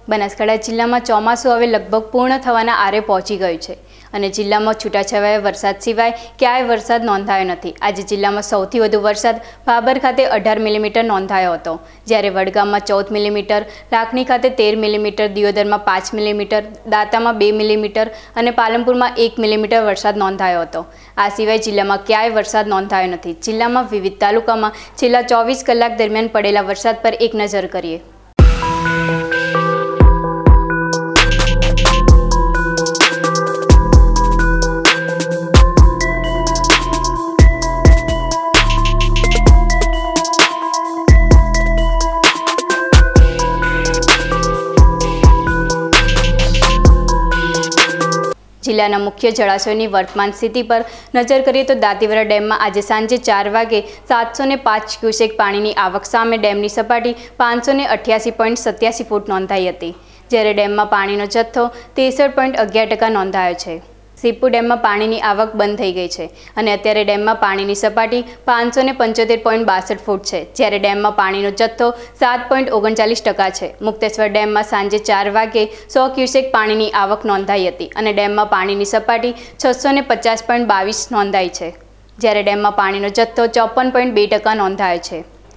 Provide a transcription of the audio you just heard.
બનાસકાંઠા જિલ્લામાં ચોમાસું હવે લગભગ પૂર્ણ થવાના આરે પહોંચી ગયું છે અને જિલ્લામાં છૂટાછવાયા વરસાદ સિવાય ક્યાંય વરસાદ નોંધાયો નથી। આજે જિલ્લામાં સૌથી વધુ વરસાદ ભાબર ખાતે 18 મિલીમીટર નોંધાયો હતો, જ્યારે વડગામમાં 14 મિલીમીટર, લાખણી ખાતે 13 મિલીમીટર, દિયોદરમાં 5 મિલીમીટર, દાંતામાં 2 મિલીમીટર અને પાલનપુરમાં 1 મિલીમીટર વરસાદ નોંધાયો હતો। આ સિવાય જિલ્લામાં ક્યાંય વરસાદ નોંધાયો નથી। જિલ્લામાં વિવિધ તાલુકામાં છેલ્લા 24 કલાક દરમિયાન પડેલા વરસાદ પર એક નજર કરીએ। જિલ્લાના મુખ્ય જળાશયોની વર્તમાન સ્થિતિ પર નજર કરીએ તો દાંતીવાડા ડેમમાં આજે સાંજે 4 વાગે 705 ક્યુસેક પાણીની આવક સામે ડેમની સપાટી 588.87 ફૂટ નોંધાઈ હતી, જ્યારે ડેમમાં પાણીનો જથ્થો 63.11% નોંધાયો છે। સીપુ ડેમમાં પાણીની આવક બંધ થઈ ગઈ છે અને અત્યારે ડેમમાં પાણીની સપાટી 575.62 ફૂટ છે, જ્યારે ડેમમાં પાણીનો જથ્થો 7.39% છે। મુક્તેશ્વર ડેમમાં સાંજે 4 વાગે 100 ક્યુસેક પાણીની આવક નોંધાઈ હતી અને ડેમમાં પાણીની સપાટી 650.22 નોંધાઈ છે, જ્યારે ડેમમાં પાણીનો જથ્થો 54.2% નોંધાયો છે।